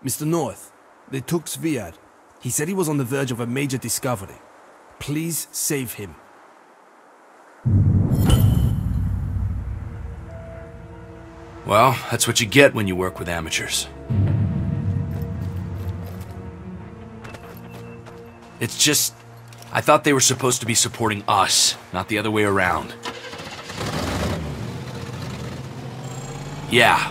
Mr. North, they took Zviad. He said he was on the verge of a major discovery. Please save him. Well, that's what you get when you work with amateurs. It's just... I thought they were supposed to be supporting us, not the other way around. Yeah.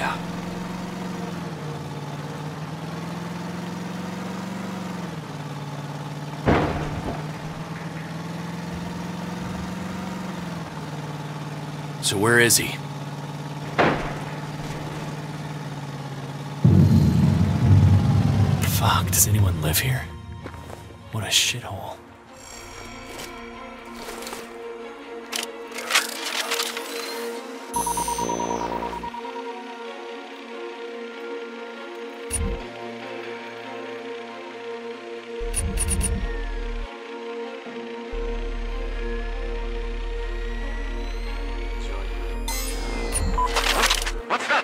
So where is he? Fuck, does anyone live here? What a shithole. What's that?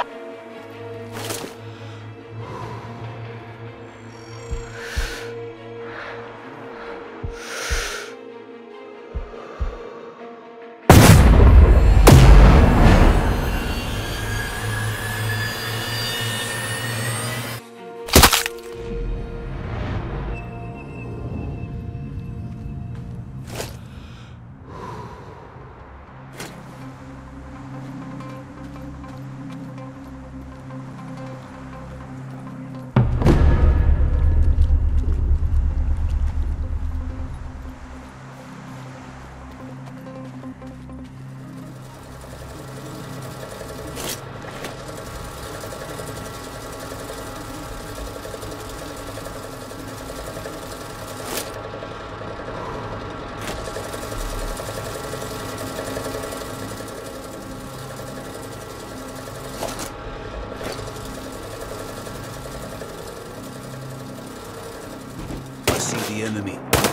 The enemy.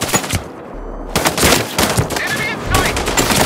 Enemy in sight!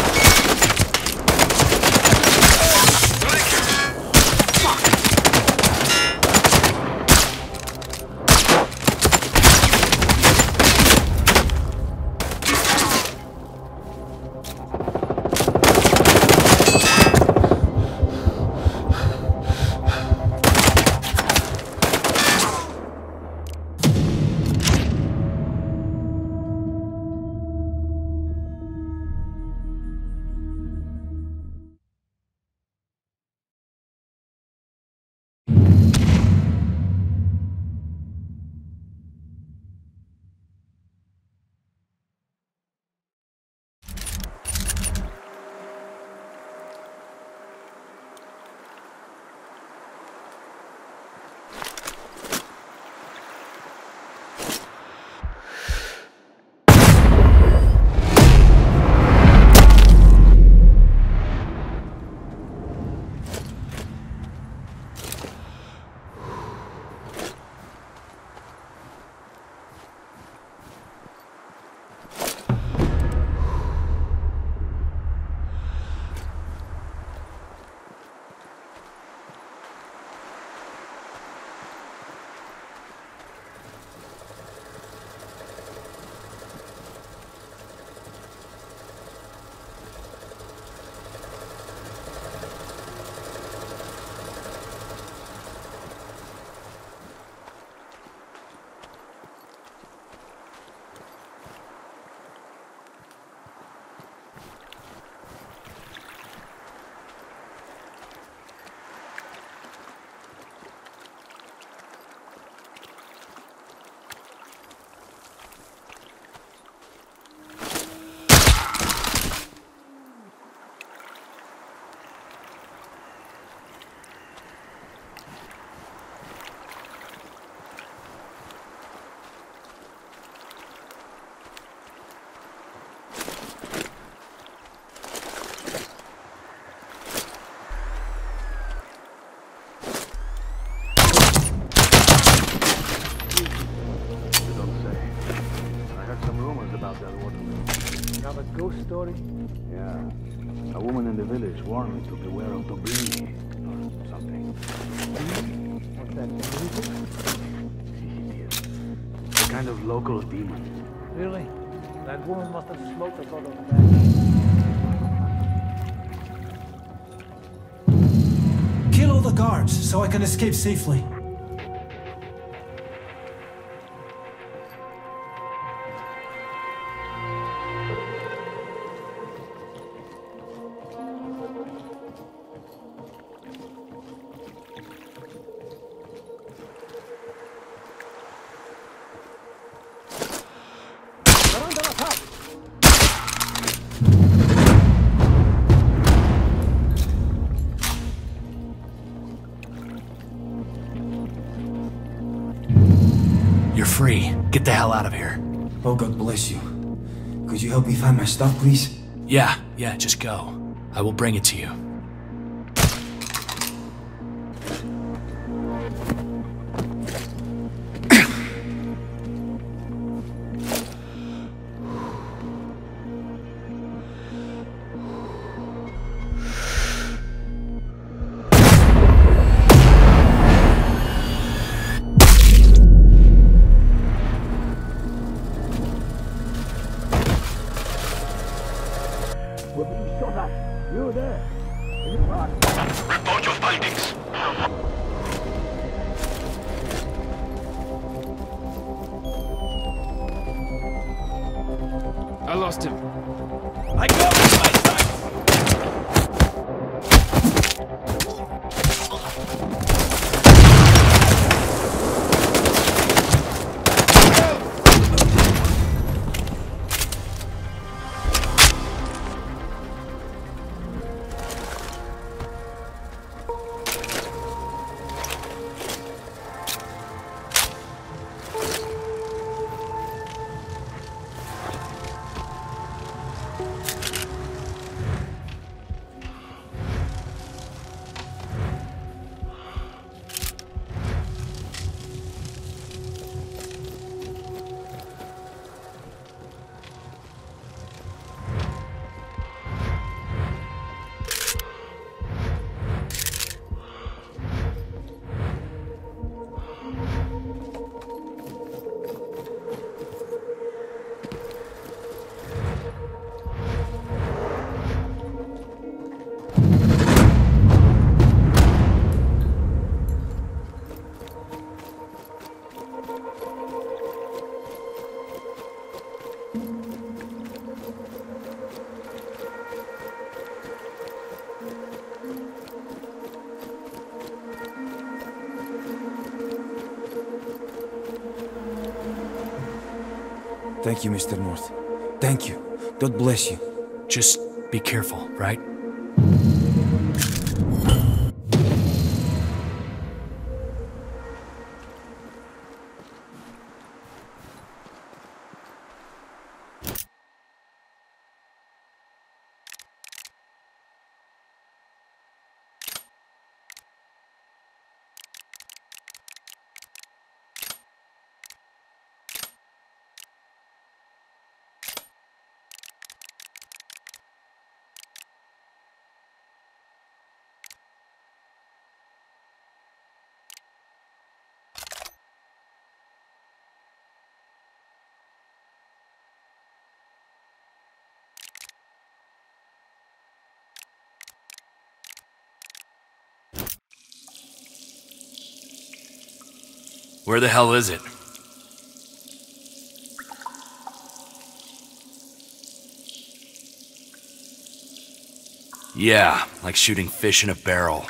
Ghost story? Yeah. A woman in the village warned me to beware of Dobrini or something. What's that? kind of local demon. Really? That woman must have smoked us out of the bag. Kill all the guards so I can escape safely. You're free. Get the hell out of here. Oh, God bless you. Could you help me find my stuff, please? Yeah, just go. I will bring it to you. We're being shot at. You're there. Report your findings. I lost him. I got my sight! Thank you, Mr. North. Thank you. God bless you. Just be careful, right? Where the hell is it? Yeah, like shooting fish in a barrel.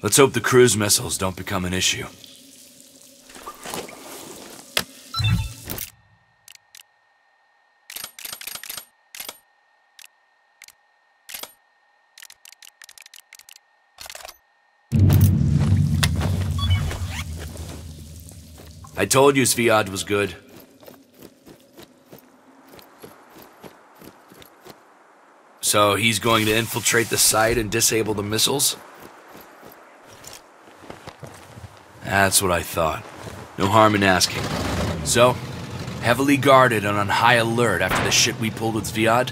Let's hope the cruise missiles don't become an issue. I told you Sviad was good. So he's going to infiltrate the site and disable the missiles? That's what I thought. No harm in asking. So, heavily guarded and on high alert after the shit we pulled with Sviad?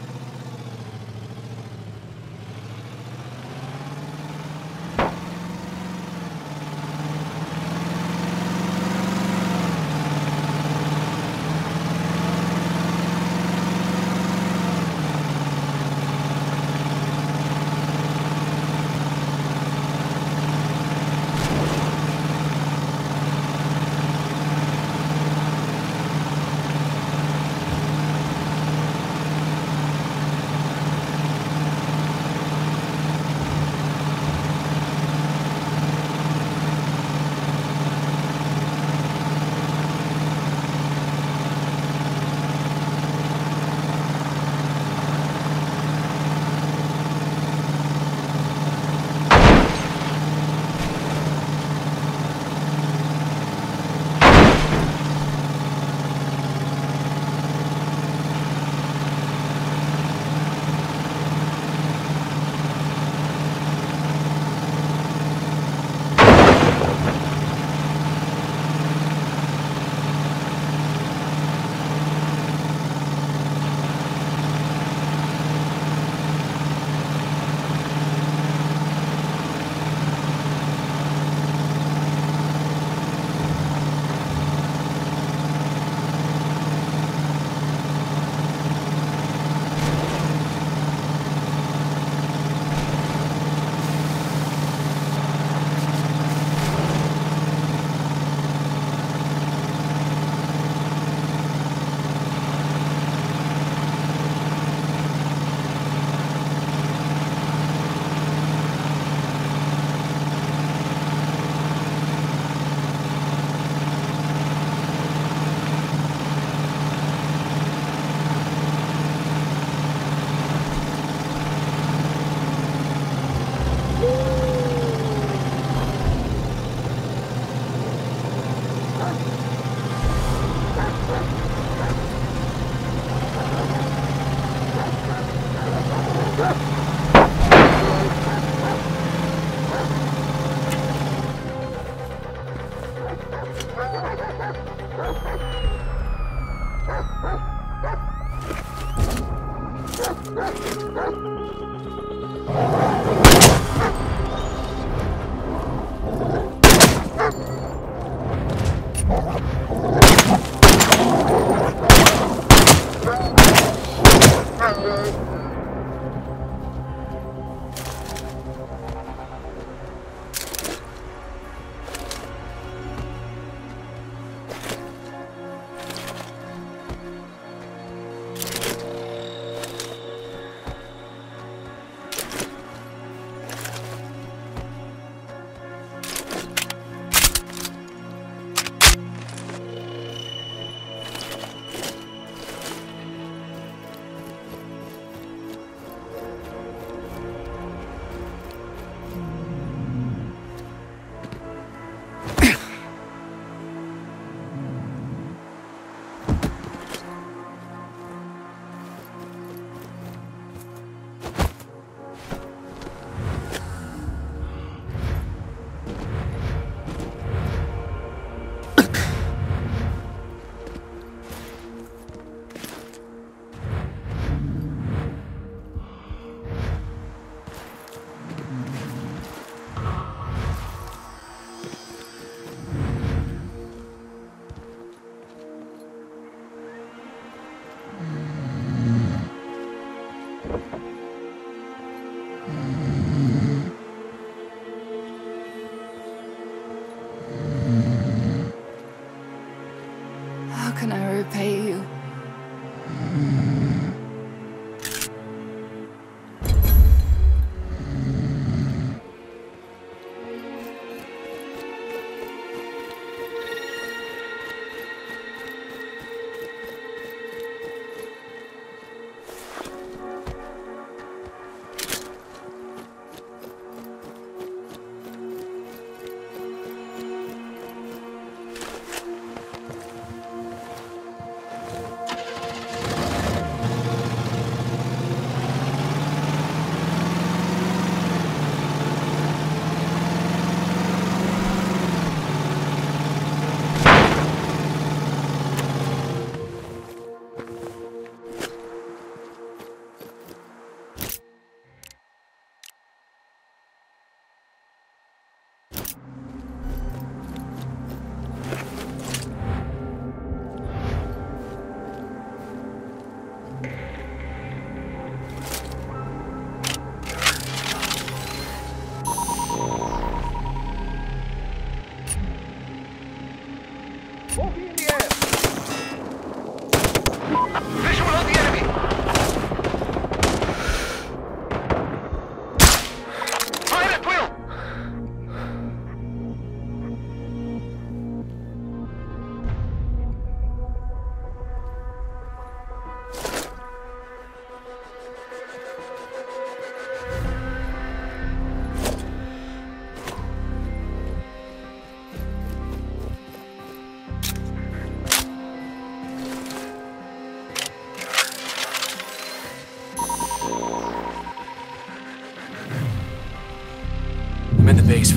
How can I repay you?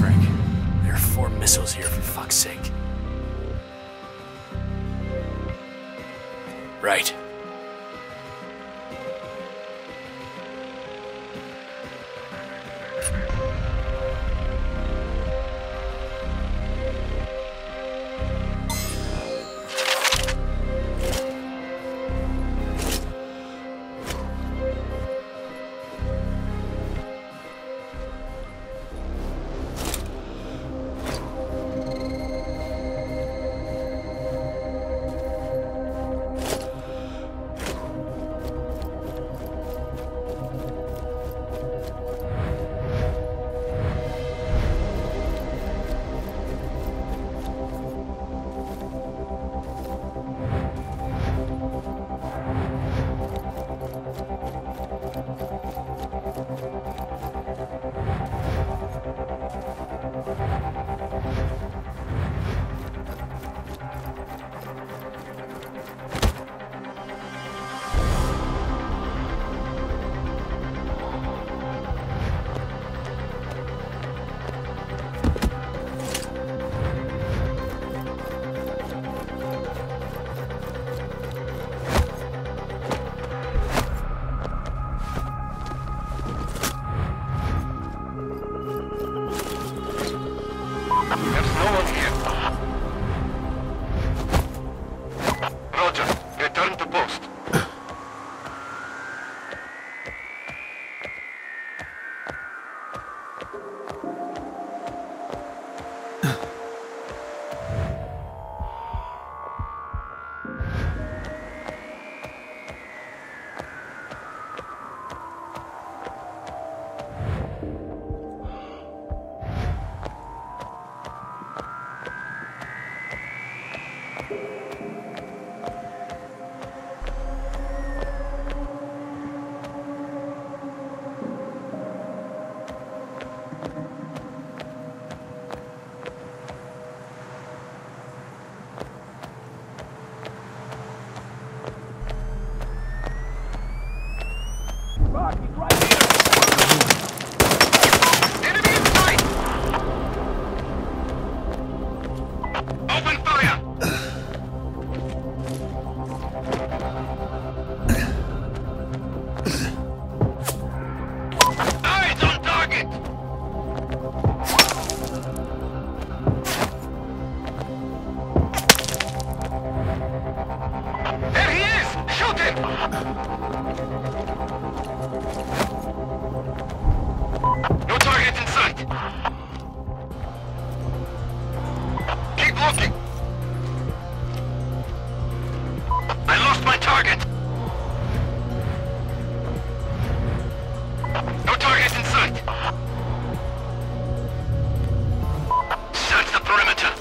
frick. There are 4 missiles here, for fuck's sake. Right. There's no one here. Roger. Return to post. No target in sight. Keep looking. I lost my target. No target in sight. Search the perimeter.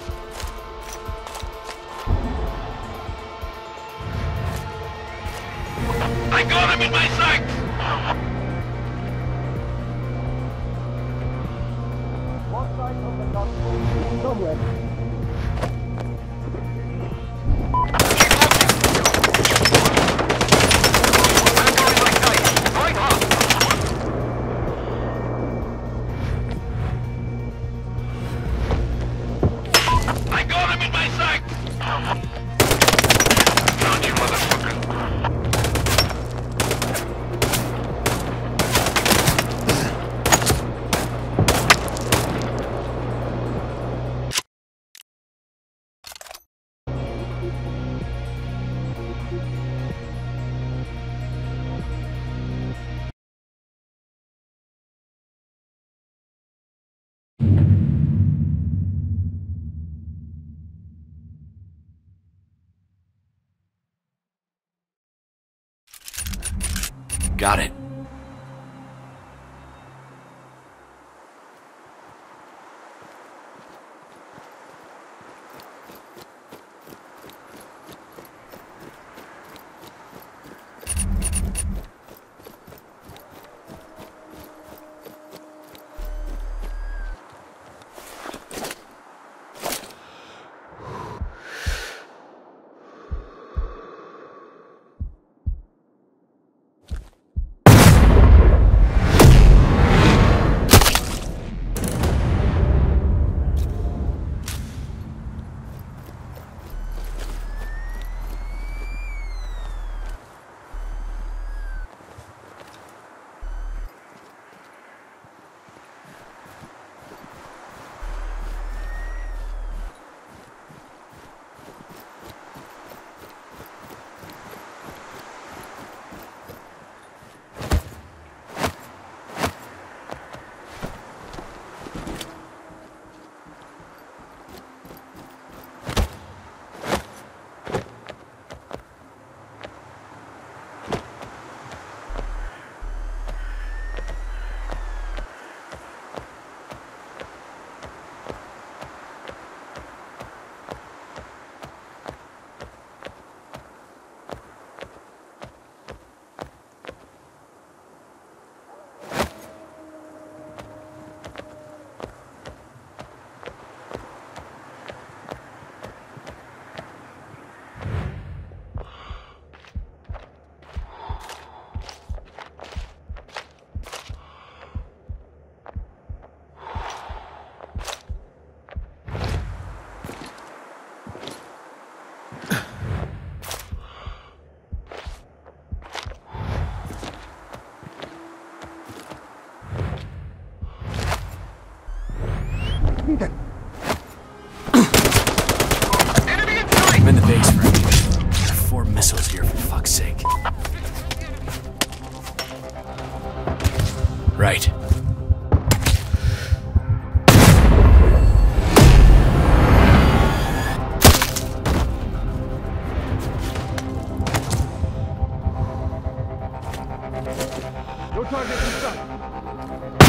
I got him in my sight! One side of the gun somewhere. I got him in my sight! Found you, motherfucker. Got it. I'm in the base, Frank. There are 4 missiles here, for fuck's sake. Right. No target in sight.